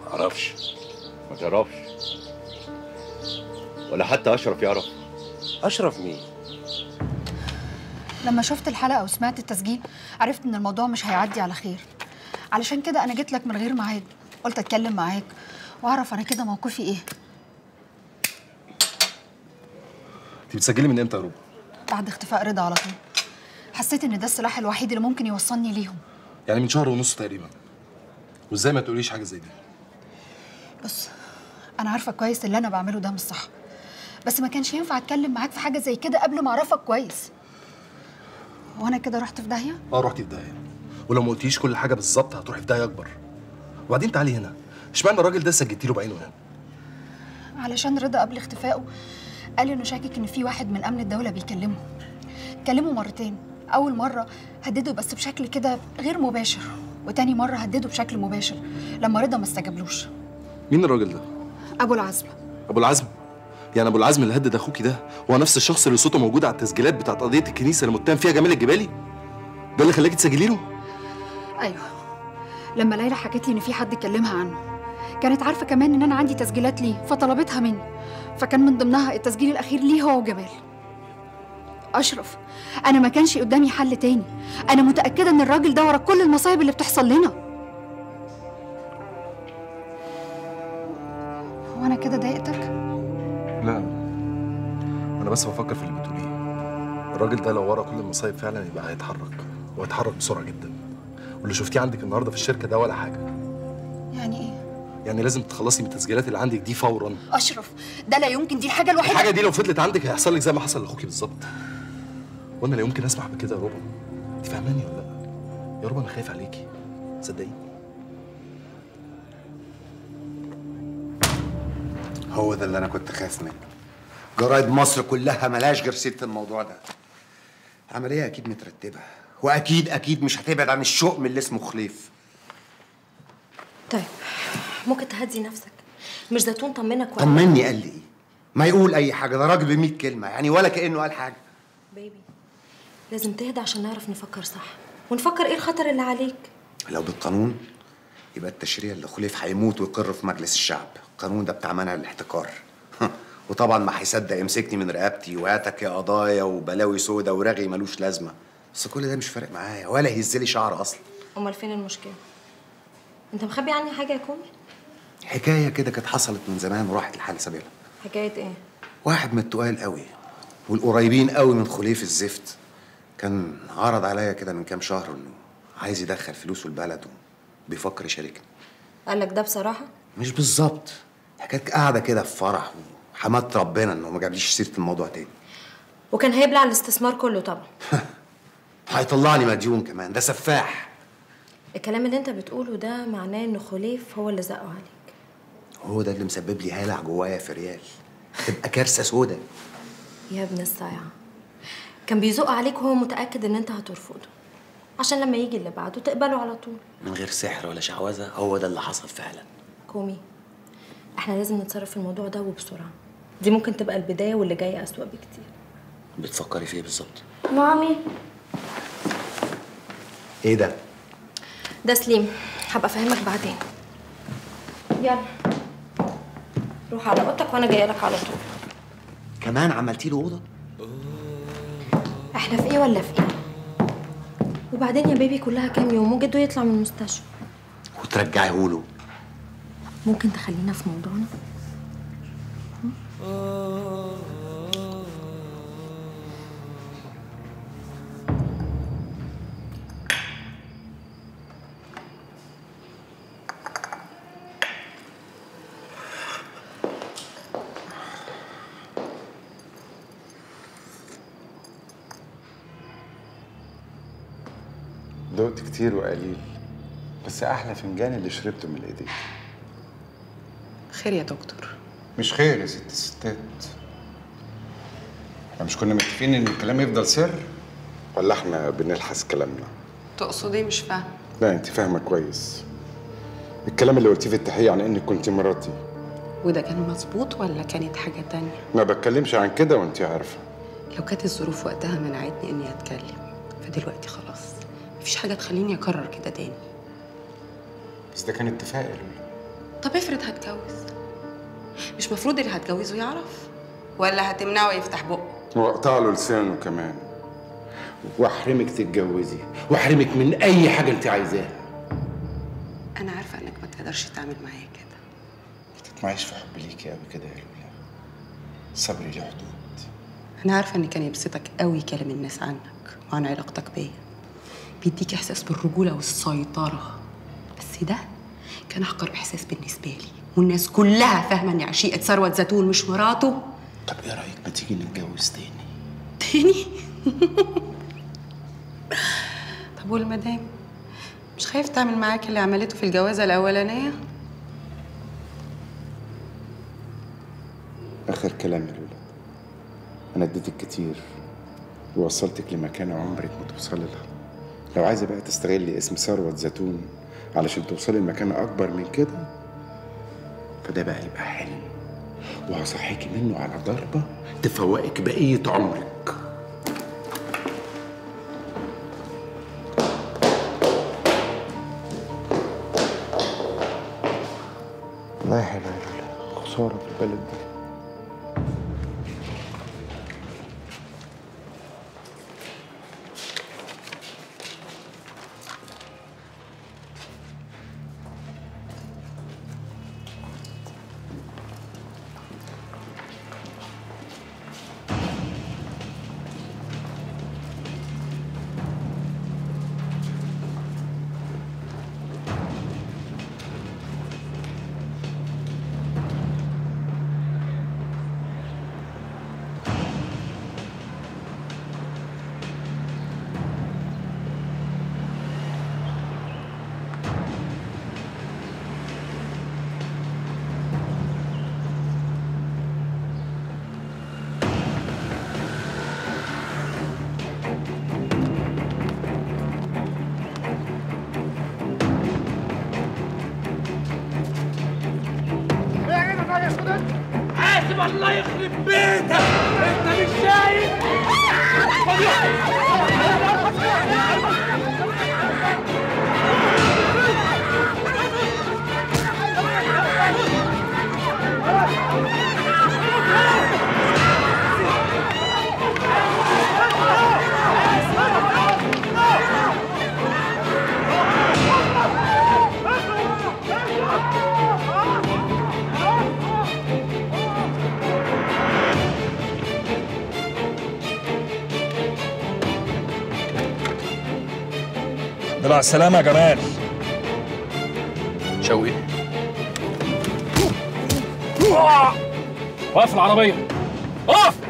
معرفش. ما تعرفش ولا حتى اشرف يعرف؟ اشرف مين؟ لما شفت الحلقة وسمعت التسجيل عرفت إن الموضوع مش هيعدي على خير. علشان كده أنا جيت لك من غير ميعاد، قلت أتكلم معاك وأعرف أنا كده موقفي إيه. أنت بتسجلي من إمتى يا روبا؟ بعد اختفاء رضا على طول. حسيت إن ده السلاح الوحيد اللي ممكن يوصلني ليهم. يعني من شهر ونص تقريبا. وإزاي ما تقوليش حاجة زي دي؟ بص، أنا عارفة كويس اللي أنا بعمله ده مش صح، بس ما كانش ينفع أتكلم معاك في حاجة زي كده قبل ما أعرفك كويس. وأنا كده رحت في داهية؟ رحتي في داهية، ولو ما قلتيش كل حاجة بالظبط هتروحي في داهية أكبر. وبعدين تعالي هنا، اشمعنى الراجل ده سجلتي له بعينه هنا؟ علشان رضا قبل اختفائه قال إنه شاكك إن في واحد من أمن الدولة بيكلمه. كلمه مرتين، أول مرة هدده بس بشكل كده غير مباشر، وتاني مرة هدده بشكل مباشر لما رضا ما استجابلوش. مين الراجل ده؟ أبو العزم. أبو العزم؟ يعني أبو العزم اللي هدد أخوكي ده هو نفس الشخص اللي صوته موجود على التسجيلات بتاعت قضية الكنيسة اللي متهم فيها جمال الجبالي؟ ده اللي خلاكي تسجلي له؟ أيوه. لما ليلى حكت لي إن في حد كلمها عنه، كانت عارفة كمان إن أنا عندي تسجيلات ليه، فطلبتها مني، فكان من ضمنها التسجيل الأخير ليه هو وجمال. أشرف، أنا ما كانش قدامي حل تاني، أنا متأكدة إن الراجل ده ورا كل المصايب اللي بتحصل لنا. هو أنا كده ضايقتك؟ لا، أنا بس بفكر في اللي بتقوليه. الراجل ده لو ورا كل المصايب فعلا يبقى هيتحرك، وهيتحرك بسرعة جدا. واللي شفتيه عندك النهارده في الشركة ده ولا حاجة. يعني إيه؟ يعني لازم تخلصي من التسجيلات اللي عندك دي فورا. أشرف، ده لا يمكن، دي الحاجة الوحيدة. الحاجة دي لو فضلت عندك هيحصل لك زي ما حصل لاخوكي بالظبط. وانا لا يمكن اسمح بكده يا روبا. انت فاهماني ولا لا؟ يا روبا انا خايف عليكي، صدقيني. هو ده اللي انا كنت خايف منه. جرايد مصر كلها ملاش غير سيره الموضوع ده. عمليه اكيد مترتبه، واكيد مش هتبعد عن الشؤم اللي اسمه خليف. طيب ممكن تهدي نفسك؟ مش زيتون طمنك ولا؟ طمني قال لي ايه؟ ما يقول اي حاجه، ده راجل ب100 كلمه يعني، ولا كانه قال حاجه. بيبي لازم تهدى عشان نعرف نفكر صح، ونفكر ايه الخطر اللي عليك. لو بالقانون يبقى التشريع اللي خليف هيموت ويقر في مجلس الشعب. القانون ده بتاع منع الاحتكار. وطبعا ما هيصدق يمسكني من رقبتي وهاتك يا قضايا وبلاوي سودا ورغي ملوش لازمه. بس كل ده مش فارق معايا ولا يهزلي شعر اصلا. امال فين المشكله؟ انت مخبي عني حاجه يا كومي؟ حكايه كده كانت حصلت من زمان وراحت لحال سبيلها. حكايه ايه؟ واحد من التقال قوي والقريبين قوي من خليف الزفت كان عرض عليا كده من كام شهر انه عايز يدخل فلوسه البلد وبيفكر يشاركني. قال لك ده بصراحه؟ مش بالظبط، حكايه قاعده كده في فرح وحمدت ربنا انه ما جابليش سيره الموضوع تاني. وكان هيبلع الاستثمار كله طبعا. هيطلعني مديون كمان، ده سفاح. الكلام اللي انت بتقوله ده معناه ان خليف هو اللي زقه عليك. هو ده اللي مسبب لي هلع جوايا في ريال، تبقى كارثه سودا. يا ابن الصايعه، كان بيزق عليك وهو متاكد ان انت هترفضه، عشان لما يجي اللي بعده تقبله على طول. من غير سحر ولا شعوذه، هو ده اللي حصل فعلا. كومي، احنا لازم نتصرف في الموضوع ده وبسرعه. دي ممكن تبقى البدايه واللي جاي اسوأ بكتير. بتفكري في ايه بالظبط؟ مامي، ايه ده؟ ده سليم، هبقى افهمك بعدين. يلا روح على اوضتك وانا جايه لك على طول. كمان عملتي له اوضه؟ احنا في ايه ولا في ايه؟ وبعدين يا بيبي كلها كام يوم وجده يطلع من المستشفى وترجعيه له. ممكن تخلينا في موضوعنا؟ دقت كتير وقليل، بس احلى فنجان اللي شربته من ايديك. خير يا دكتور؟ مش خير يا ست الستات. احنا مش كنا متفقين ان الكلام يفضل سر، ولا احنا بنلحس كلامنا؟ تقصد ايه؟ مش فاهم. لا انت فاهمه كويس. الكلام اللي قلتيه في التحقيق عن انك كنت مراتي، وده كان مظبوط ولا كانت حاجه تانية؟ ما بتكلمش عن كده وانت عارفه. لو كانت الظروف وقتها منعتني اني اتكلم، فدلوقتي خلاص مفيش حاجه تخليني اكرر كده تاني. بس ده كان اتفاق يا لولا. طب افرض هتجوز، مش مفروض اللي هتجوزه يعرف؟ ولا هتمنعه يفتح بقه؟ واقطع له لسانه كمان، واحرمك تتجوزي، واحرمك من اي حاجه انت عايزاها. انا عارفه انك ما تقدرش تعمل معايا كده. ما تطمعيش في حب ليكي قوي كده يا لولا، صبري له حدود. انا عارفه ان كان يبسطك قوي كلام الناس عنك وعن علاقتك بيا، بيديك احساس بالرجوله والسيطره، بس ده كان احقر احساس بالنسبه لي، والناس كلها فاهمه اني عشيقه ثروت زيتون مش مراته. طب ايه رايك ما تيجي نتجوز تاني؟ تاني؟ طب والمدام مش خايف تعمل معاك اللي عملته في الجوازه الاولانيه؟ اخر كلام يا لولا، انا اديتك كتير ووصلتك لمكانه عمرك ما توصلي لها. لو عايزه بقى تستغلي اسم ثروت زيتون علشان توصلي لمكانه اكبر من كده، فده بقى يبقى حلم، وهصحيكي منه على ضربه تفوقك بقيه عمرك. لا حلوه يا لولا، خساره في البلد دي. حاسب الله يخرب بيتك، انت مش شايف؟ مع السلامة يا جمال. شوقي وقف العربية، اقف.